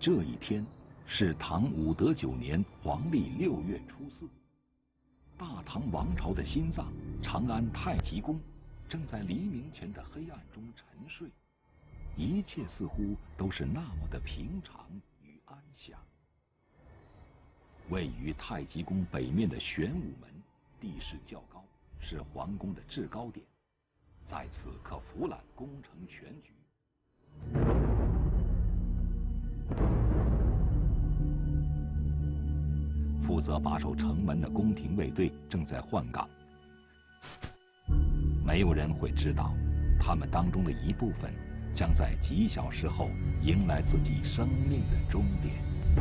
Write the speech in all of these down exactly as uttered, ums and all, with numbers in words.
这一天是唐武德九年黄历六月初四，大唐王朝的心脏长安太极宫正在黎明前的黑暗中沉睡，一切似乎都是那么的平常与安详。位于太极宫北面的玄武门地势较高，是皇宫的制高点，在此可俯览宫城全局。负责把守城门的宫廷卫队正在换岗，没有人会知道，他们当中的一部分将在几小时后迎来自己生命的终点。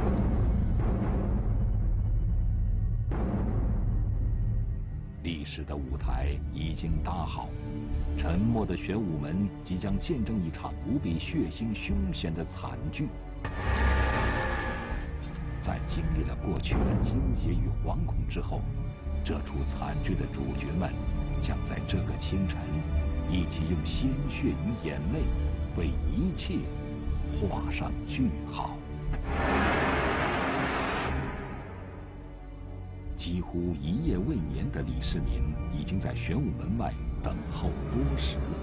历史的舞台已经搭好，沉默的玄武门即将见证一场无比血腥凶险的惨剧。在经历了过去的惊险与惶恐之后，这出惨剧的主角们将在这个清晨一起用鲜血与眼泪为一切画上句号。几乎一夜未眠的李世民已经在玄武门外等候多时了。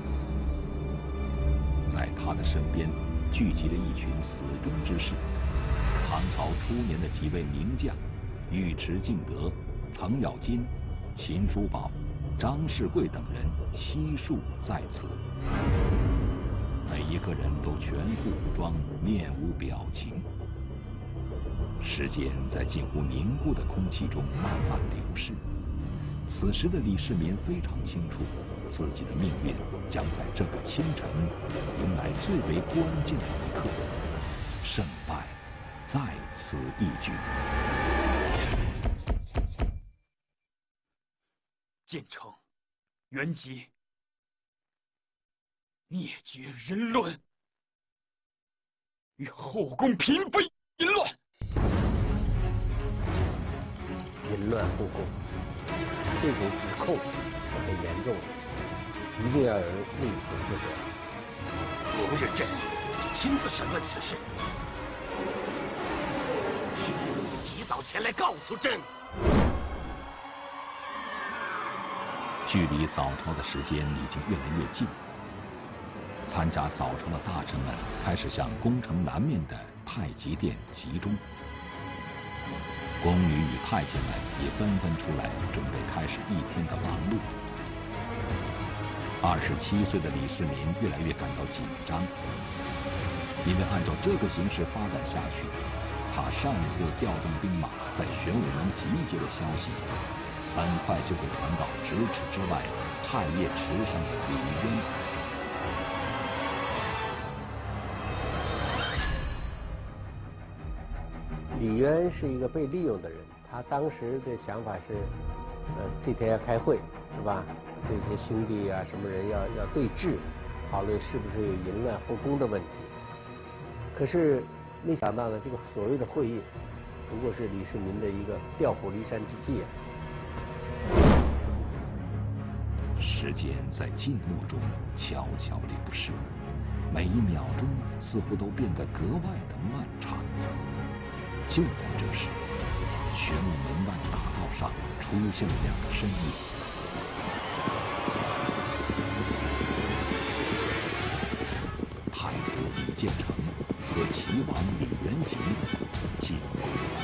在他的身边聚集了一群死忠之士，唐朝初年的几位名将尉迟敬德、程咬金、秦叔宝、张世贵等人悉数在此。每一个人都全副武装，面无表情。时间在近乎凝固的空气中慢慢流逝。此时的李世民非常清楚，自己的命运将在这个清晨迎来最为关键的一刻，胜败在此一举。 建成、元吉，灭绝人伦，与后宫嫔妃淫乱。 淫乱后宫，这种指控是很严重的，一定要有人为此负责。 明日朕将亲自审问此事。及早前来告诉朕。 距离早朝的时间已经越来越近，参加早朝的大臣们开始向宫城南面的太极殿集中。宫女与太监们也纷纷出来，准备开始一天的忙碌。二十七岁的李世民越来越感到紧张，因为按照这个形势发展下去，他擅自调动兵马在玄武门集结的消息，很快就会传到咫尺之外太液池上的李渊耳中。 李渊是一个被利用的人，他当时的想法是，呃，这天要开会，是吧？这些兄弟啊，什么人要要对峙，讨论是不是有淫乱后宫的问题。可是没想到呢，这个所谓的会议，不过是李世民的一个调虎离山之计啊。 时间在静默中悄悄流逝，每一秒钟似乎都变得格外的漫长。就在这时，玄武门外大道上出现了两个身影。太子李建成和齐王李元吉进宫了。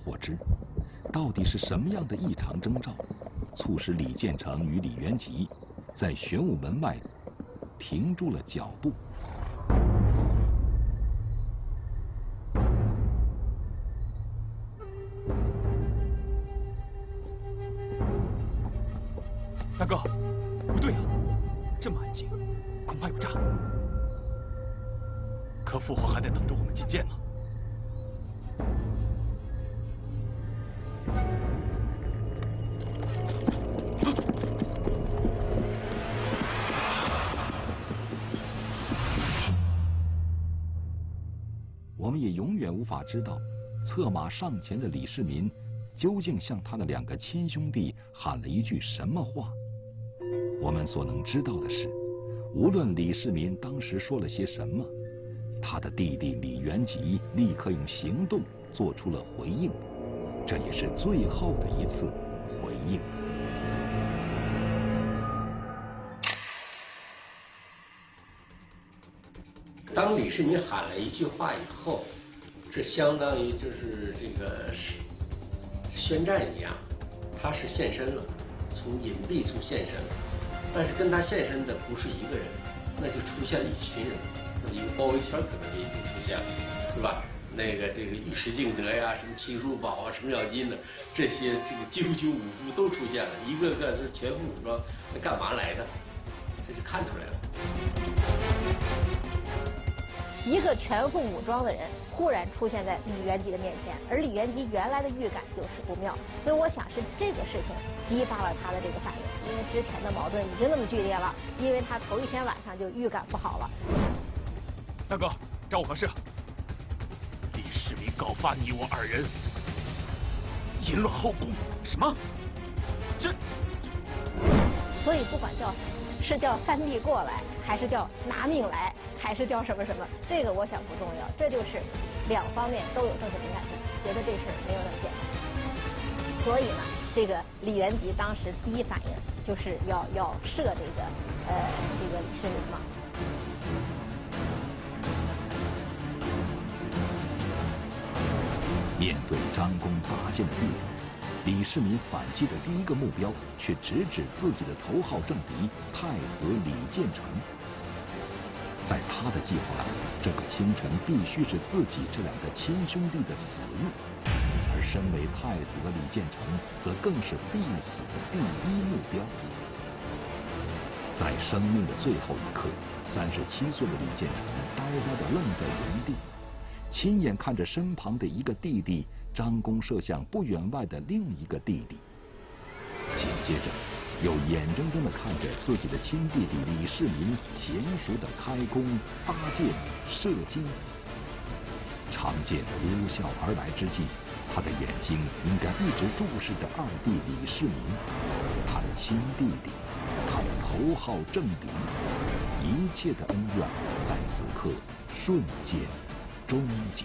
获知，到底是什么样的异常征兆，促使李建成与李元吉在玄武门外停住了脚步。 大哥，不对啊，这么安静，恐怕有诈。可父皇还在等着我们觐见呢。 我们也永远无法知道，策马上前的李世民究竟向他的两个亲兄弟喊了一句什么话。我们所能知道的是，无论李世民当时说了些什么，他的弟弟李元吉立刻用行动做出了回应，这也是最后的一次回应。 当李世民喊了一句话以后，这相当于就是这个宣战一样，他是现身了，从隐蔽处现身了。但是跟他现身的不是一个人，那就出现了一群人，那一个包围圈可能就已经出现了，是吧？那个这个尉迟敬德呀，什么秦叔宝啊、程咬金呢，这些这个九九五夫都出现了，一个个都是全副武装，那干嘛来的？这是看出来了。 一个全副武装的人忽然出现在李元吉的面前，而李元吉原来的预感就是不妙，所以我想是这个事情激发了他的这个反应，因为之前的矛盾已经那么剧烈了，因为他头一天晚上就预感不好了。 大哥，找我何事？李世民告发你我二人淫乱后宫，什么？这…… 所以不管叫是叫三弟过来，还是叫拿命来，还是叫什么什么，这个我想不重要，这就是两方面都有政治敏感性，觉得这事儿没有那么简单。所以呢，这个李元吉当时第一反应就是要要射这个呃这个李世民嘛。 面对张弓搭箭的欲望，李世民反击的第一个目标却直指自己的头号政敌太子李建成。在他的计划里，这个清晨必须是自己这两个亲兄弟的死日，而身为太子的李建成则更是必死的第一目标。在生命的最后一刻，三十七岁的李建成呆呆地愣在原地，亲眼看着身旁的一个弟弟张弓射向不远外的另一个弟弟，紧接着又眼睁睁地看着自己的亲弟弟李世民娴熟地开弓搭箭射击。长箭呼啸而来之际，他的眼睛应该一直注视着二弟李世民，他的亲弟弟，他的头号政敌。一切的恩怨在此刻瞬间终结。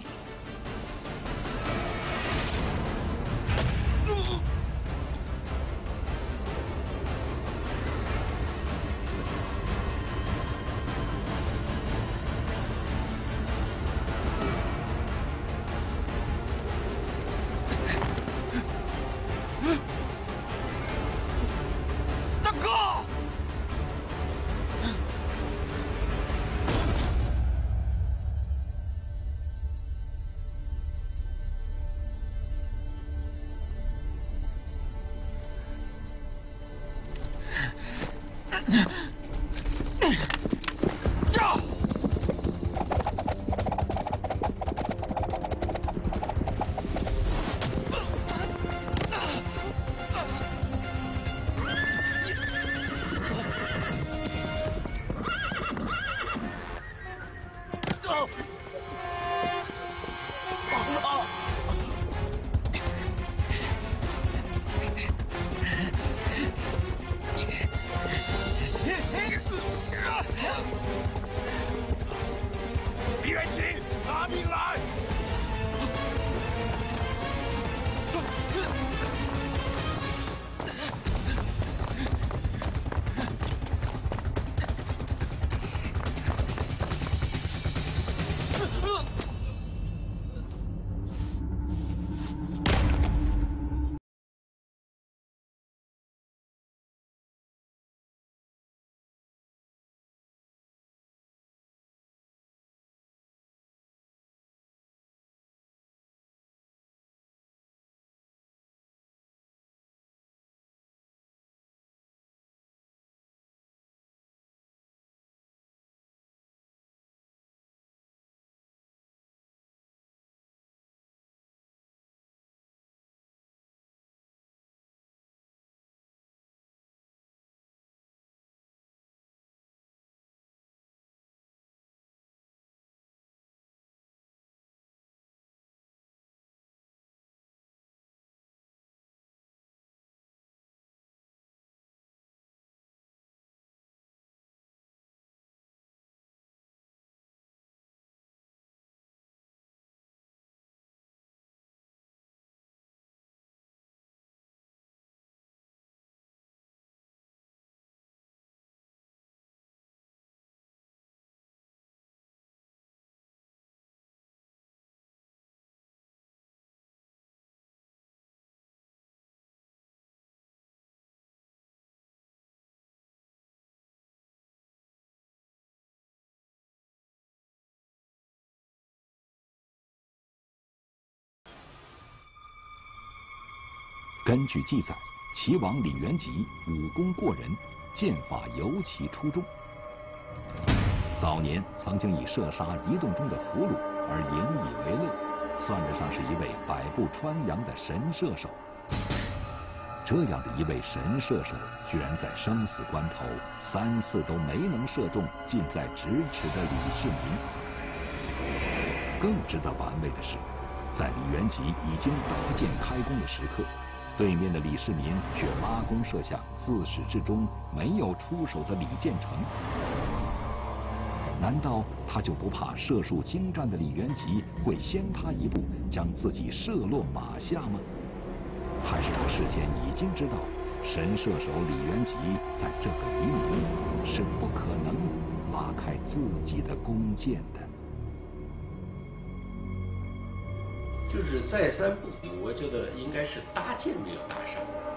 根据记载，齐王李元吉武功过人，剑法尤其出众。早年曾经以射杀移动中的俘虏而引以为乐，算得上是一位百步穿杨的神射手。这样的一位神射手，居然在生死关头三次都没能射中近在咫尺的李世民。更值得玩味的是，在李元吉已经拔剑开弓的时刻，对面的李世民却拉弓射向自始至终没有出手的李建成。难道他就不怕射术精湛的李元吉会先他一步将自己射落马下吗？还是他事先已经知道神射手李元吉在这个黎明是不可能拉开自己的弓箭的？ 就是再三不服，我觉得应该是搭箭没有搭上，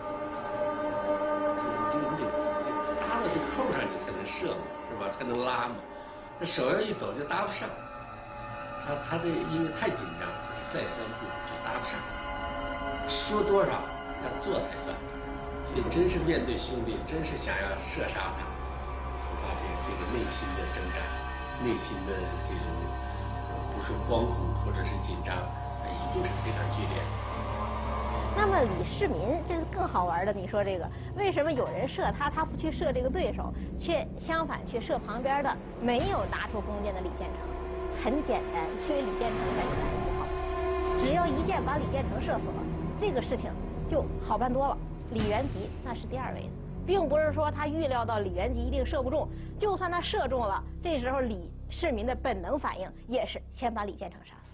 就是这个得得搭到这个扣上你才能射嘛，是吧？才能拉嘛。那手要一抖就搭不上，他他这因为太紧张，就是再三不服就搭不上。说多少要做才算，所以真是面对兄弟，真是想要射杀他，恐怕这个这个内心的挣扎，内心的这种不是惶恐或者是紧张，一定是非常剧烈的。 那么李世民这是更好玩的，你说这个为什么有人射他，他不去射这个对手，却相反去射旁边的没有拿出弓箭的李建成？很简单，因为李建成才是男一号，只要一箭把李建成射死了，这个事情就好办多了。李元吉那是第二位的，并不是说他预料到李元吉一定射不中，就算他射中了，这时候李世民的本能反应也是先把李建成杀死。